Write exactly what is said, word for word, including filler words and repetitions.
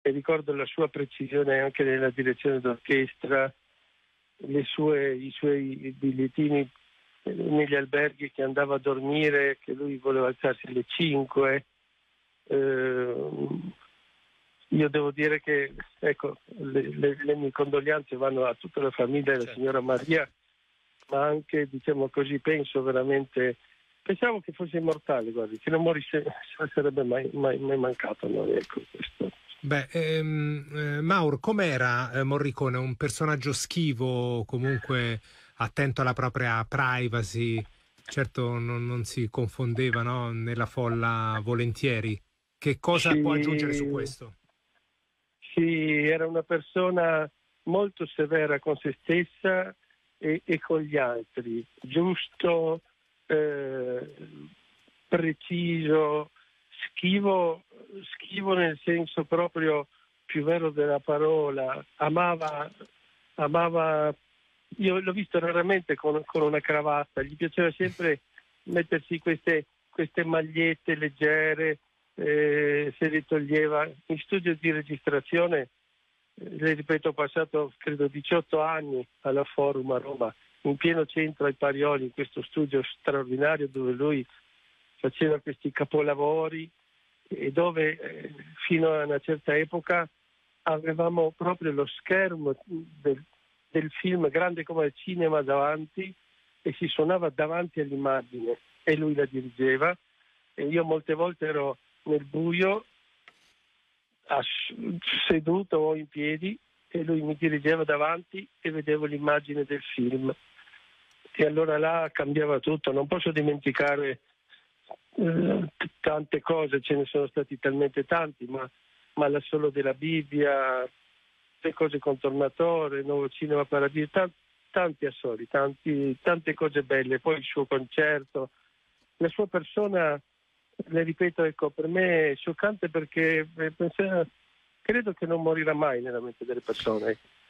e ricordo la sua precisione anche nella direzione d'orchestra, le sue, i suoi bigliettini negli alberghi che andava a dormire, che lui voleva alzarsi alle cinque. Eh, io devo dire che ecco, le, le, le mie condoglianze vanno a tutta la famiglia della Certo. signora Maria, ma anche, diciamo così, penso veramente, pensavo che fosse immortale, guardi, che non morisse, sarebbe mai, mai, mai mancato a noi, ecco questo. Beh, ehm, eh, Mauro, com'era eh, Morricone? Un personaggio schivo, comunque attento alla propria privacy, certo non, non si confondeva, no, nella folla volentieri. Che cosa può aggiungere su Sì, questo? sì, era una persona molto severa con se stessa e, e con gli altri, giusto, eh, preciso, schivo, schivo nel senso proprio più vero della parola. Amava, amava, io l'ho visto raramente con, con una cravatta, gli piaceva sempre mettersi queste, queste magliette leggere, eh, se li toglieva. In studio di registrazione, eh, le ripeto, ho passato credo diciotto anni alla Forum a Roma, in pieno centro ai Parioli, in questo studio straordinario dove lui faceva questi capolavori e dove eh, fino a una certa epoca avevamo proprio lo schermo del, del film grande come il cinema davanti e si suonava davanti all'immagine e lui la dirigeva e io molte volte ero nel buio ass- seduto o in piedi e lui mi dirigeva davanti e vedevo l'immagine del film e allora là cambiava tutto. Non posso dimenticare eh, tante cose, ce ne sono stati talmente tanti, ma, ma l'assolo della Bibbia, le cose con Tornatore, Nuovo Cinema Paradiso, tanti, tanti assoli, tanti, tante cose belle, poi il suo concerto, la sua persona, le ripeto, ecco, per me è scioccante perché eh, pensa- credo che non morirà mai nella mente delle persone.